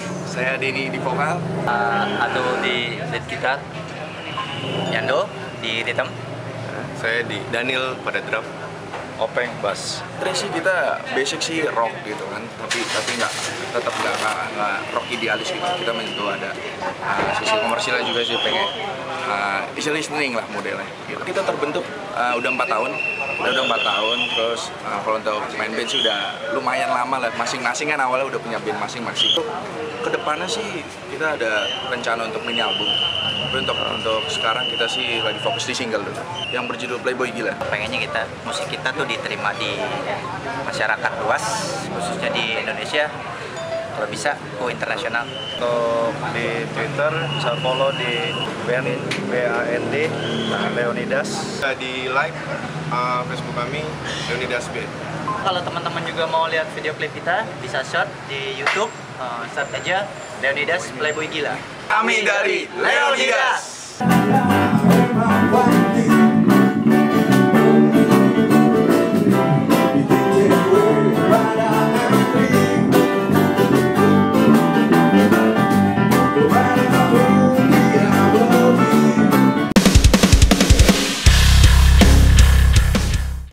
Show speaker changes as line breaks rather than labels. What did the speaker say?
Saya Denny di vokal.
Atau di lead gitar. Yando di rhythm.
Saya di Daniel pada drum.
Openg bass.
Sih kita basic sih rock gitu kan, tapi tetap nggak rock idealis gitu. Kita menyentuh ada sisi komersialnya juga sih, pengen easy listening lah modelnya. Gitu. Kita terbentuk udah 4 tahun, terus kalau untuk main band sih udah lumayan lama lah. Masing-masing kan awalnya udah punya band masing-masing. Kedepannya sih kita ada rencana untuk mini album. Tapi untuk sekarang kita sih lagi fokus di single dulu, yang berjudul Playboy Gila.
Pengennya musik kita tuh diterima di masyarakat luas, khususnya di Indonesia. Kalau bisa go internasional.
Untuk di Twitter bisa follow di BAND Leonidas.
Di like Facebook kami Leonidas Band.
Kalau teman-teman juga mau lihat video klip kita, bisa search di YouTube, search aja Leonidas Playboy Gila.
Kami dari Leonidas.